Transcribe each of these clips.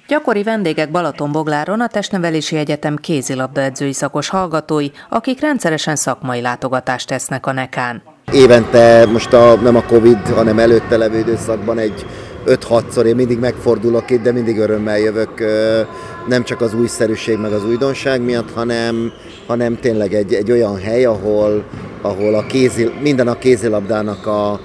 Gyakori vendégek Balatonbogláron a Testnevelési Egyetem kézilabdaedzői szakos hallgatói, akik rendszeresen szakmai látogatást tesznek a NEK-án. Évente, most nem a Covid, hanem előtte levő időszakban egy 5-6-szor én mindig megfordulok itt, de mindig örömmel jövök, nem csak az újszerűség meg az újdonság miatt, hanem tényleg egy olyan hely, ahol minden a kézilabdának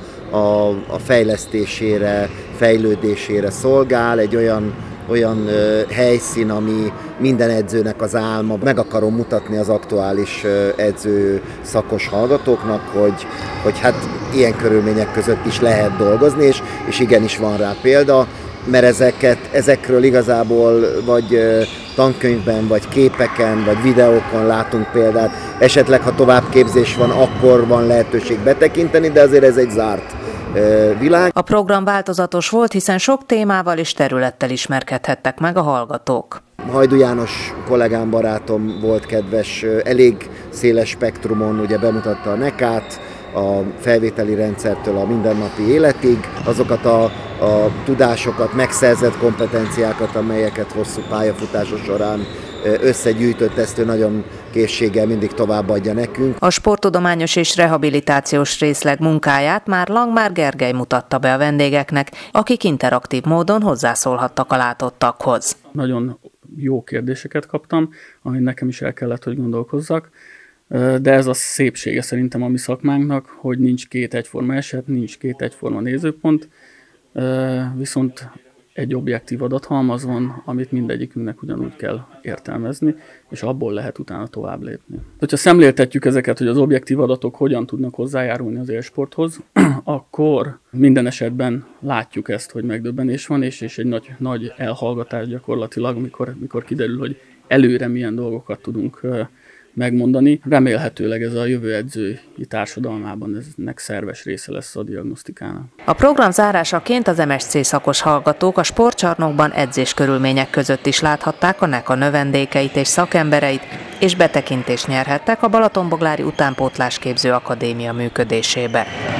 a fejlesztésére, fejlődésére szolgál, egy olyan helyszín, ami minden edzőnek az álma. Meg akarom mutatni az aktuális edző szakos hallgatóknak, hogy hát ilyen körülmények között is lehet dolgozni, és igenis van rá példa, mert ezekről igazából vagy tankönyvben, vagy képeken, vagy videókon látunk példát. Esetleg, ha továbbképzés van, akkor van lehetőség betekinteni, de azért ez egy zárt világ. A program változatos volt, hiszen sok témával és területtel ismerkedhettek meg a hallgatók. Hajdú János kollégám, barátom volt kedves, elég széles spektrumon ugye bemutatta a NEK-át, a felvételi rendszertől a mindennapi életig, azokat a tudásokat, megszerzett kompetenciákat, amelyeket hosszú pályafutása során összegyűjtött, ezt ő nagyon készséggel mindig továbbadja nekünk. A sporttudományos és rehabilitációs részleg munkáját már Langmár Gergely mutatta be a vendégeknek, akik interaktív módon hozzászólhattak a látottakhoz. Nagyon jó kérdéseket kaptam, amin nekem is el kellett, hogy gondolkozzak, de ez a szépsége szerintem a mi szakmánknak, hogy nincs két egyforma eset, nincs két egyforma nézőpont, viszont egy objektív adathalmaz van, amit mindegyikünknek ugyanúgy kell értelmezni, és abból lehet utána tovább lépni. Ha szemléltetjük ezeket, hogy az objektív adatok hogyan tudnak hozzájárulni az élsporthoz, akkor minden esetben látjuk ezt, hogy megdöbbenés van, és egy nagy elhallgatás gyakorlatilag, mikor kiderül, hogy előre milyen dolgokat tudunk megmondani. Remélhetőleg ez a jövő edzői társadalmában ennek szerves része lesz a diagnosztikának. A program zárásaként az MSC szakos hallgatók a sportcsarnokban edzéskörülmények között is láthatták a NEK növendékeit és szakembereit, és betekintést nyerhettek a Balatonboglári Utánpótlásképző Akadémia működésébe.